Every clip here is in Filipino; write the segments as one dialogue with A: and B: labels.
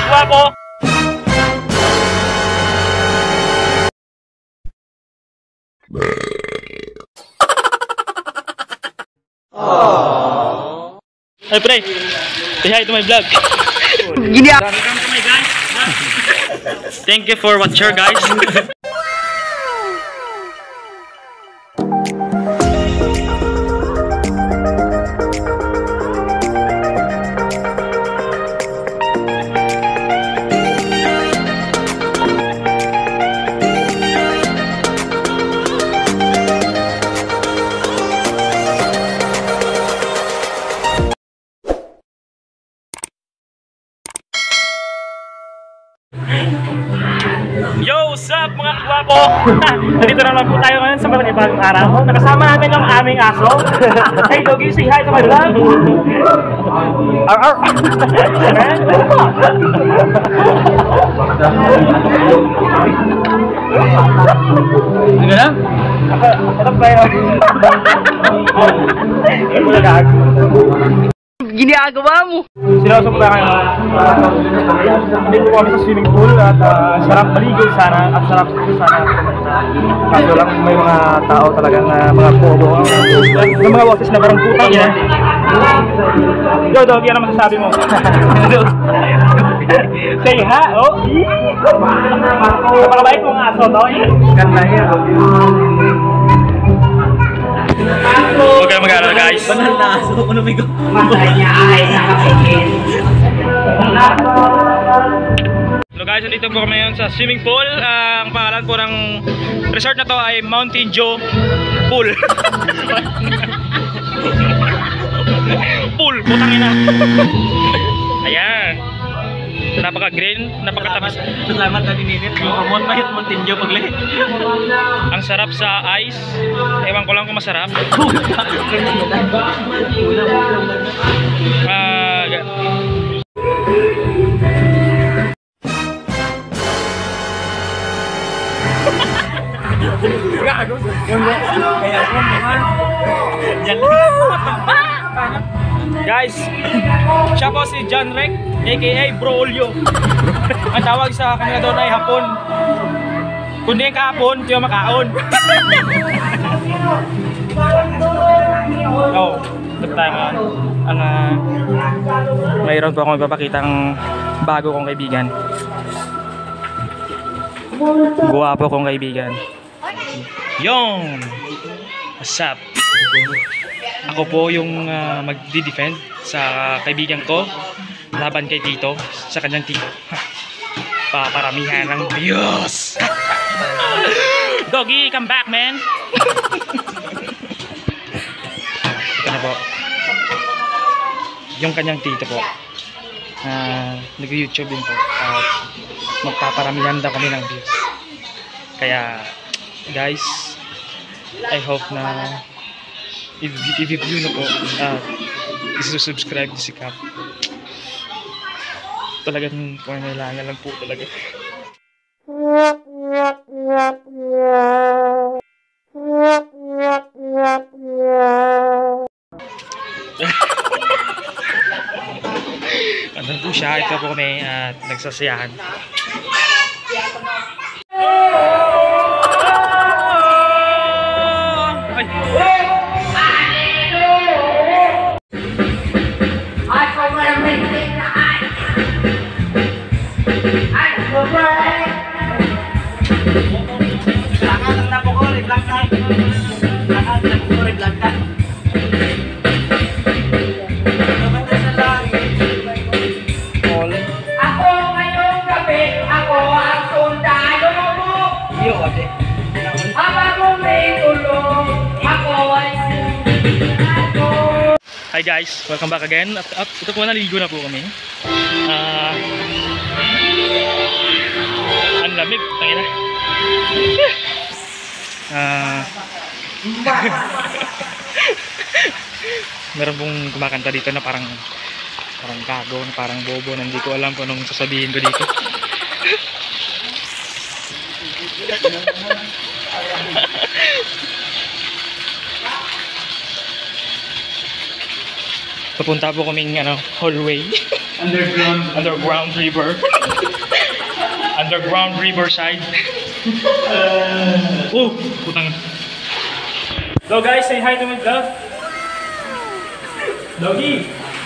A: gwapo. Hey pre, say hi to my vlog.
B: Gini
A: Welcome to my guys. Thank you for watching guys. Yo, what's up mga kagwapo? Nandito na naman po tayo ngayon sa bagong araw. Nakasama natin yung aming aso. Hey Doggy, say hi to my vlog. Arr. Ano na? Ito pa yun.
B: ginagawa mo?
A: Sinasok na kayo. Dito po kami sa swimming pool at sarap maligo sana at sarap sana. Kaso lang may mga tao talagang mga bobo. Yung mga boses na parang putang yan. Yo, Dog, yan ang masasabi mo. Say ha, oh. Napakabait mong aso, to. Ganda yan. Huwag kayo mag-aalala guys.
B: Banal na aso ko lumigo.
C: Matay niya ay nakapigil.
A: Hello guys, dito po kami ngayon sa swimming pool. Ang pangalan po ng resort na to ay Mountain Joe Pool. Pool, putang ina. Ayan. Napaka-green, napakatamis.
B: Salamat na dininit. Kamon mahit mo tinjo paglay.
A: Ang sarap sa ice. Ewan ko lang kung masarap. Guys, siya po si John Rek, aka Bro Olio. Ang tawag sa kanila doon ay hapon. Kundi yung kahapon, ito yung makaon. Oh, ito tayo nga. Mayroon po akong ipapakitang bago kong kaibigan. Guwapo kong kaibigan. Yung! What's up? Ako po yung magdi-defend sa kaibigan ko laban kay Tito sa kanyang team. Paparamihan ng views. Doggy, come back, man. Ito na po. Yung kanyang Tito po. Nag-YouTube din po. At magpaparamihan daw kami ng views. Kaya, guys, I hope na i-view na po isusubscribe si Cap. Talagang kailangan lang po talaga. Ano po siya, ito po kami at nagsasayahan. Hi guys, welcome back again. At ito po, naligo na po kami. Ang lamig, tangina. Meron pong kumakanta dito na parang gago, parang bobo, na hindi ko alam kung anong sasabihin ko dito. Papunta po kaming hallway. Underground river. Underground riverside. Oh, putang. Hello guys, say hi to my vlog. Doggy.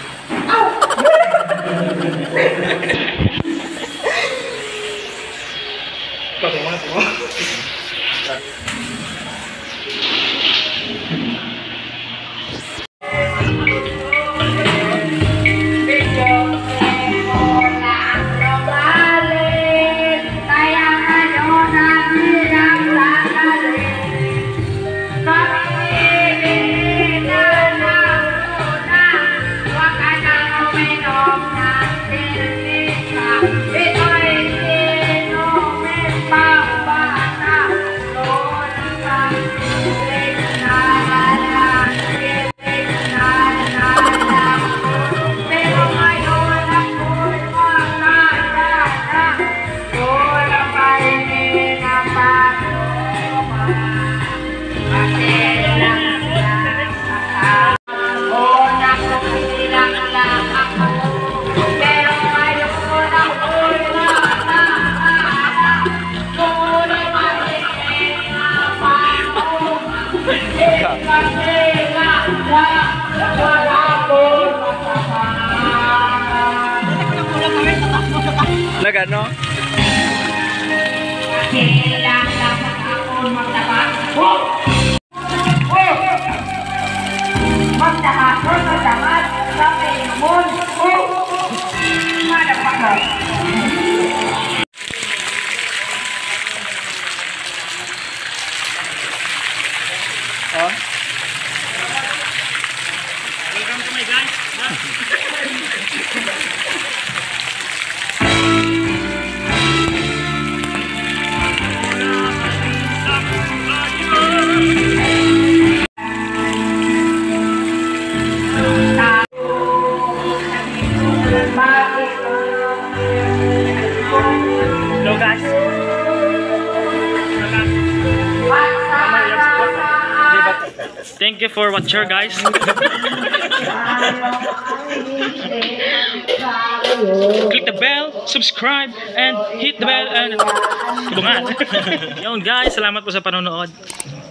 B: Nagano?
A: Welcome to my guys. Hello guys. Thank you for watching guys. Click the bell, subscribe, and hit the bell and tulungan. Yun guys, salamat po sa panonood.